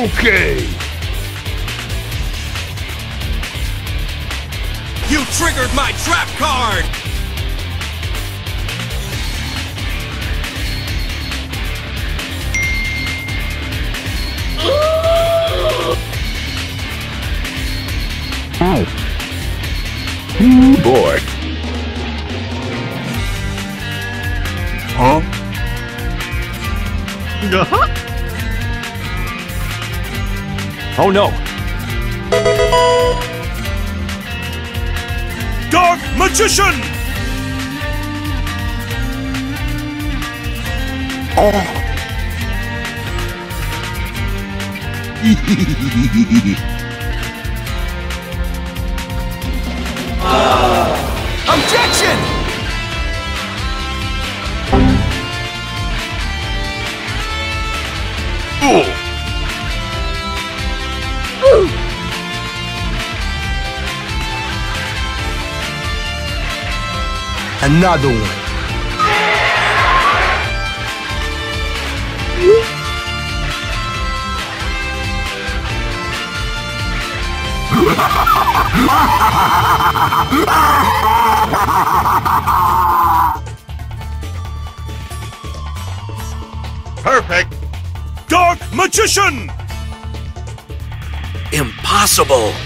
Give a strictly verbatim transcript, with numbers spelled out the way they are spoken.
Okay. You triggered my trap card! Oh. Oh boy. Huh? Uh-huh. Oh no. Dark Magician! Oh. Objection! Oh. Another one. Perfect! Dark Magician! Impossible!